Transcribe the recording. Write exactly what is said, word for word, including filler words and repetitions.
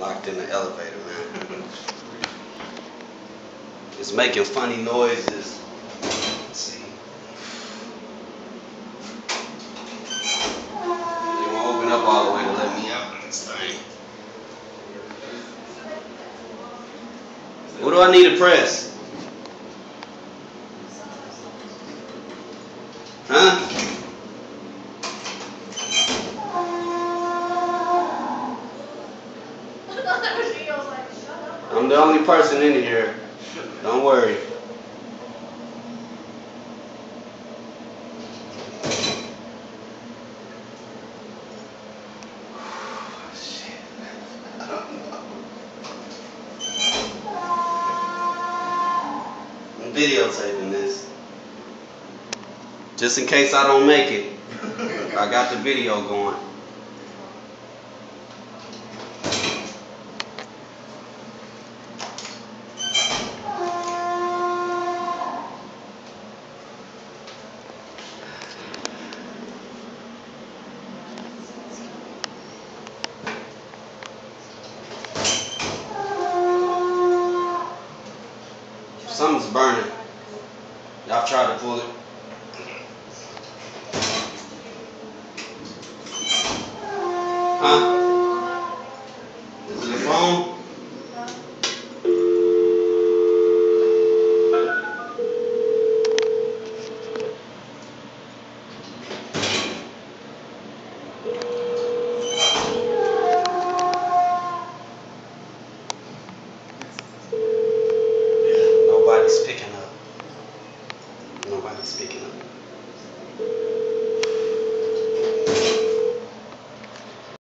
locked in the elevator, man. It's making funny noises. Let's see. They won't open up all the way to let me out of this thing. What do I need to press? Huh? I'm the only person in here. Don't worry. Shit. I don't know. I'm videotaping this. Just in case I don't make it. I got the video going. Something's burning. Y'all tried to pull it. Huh?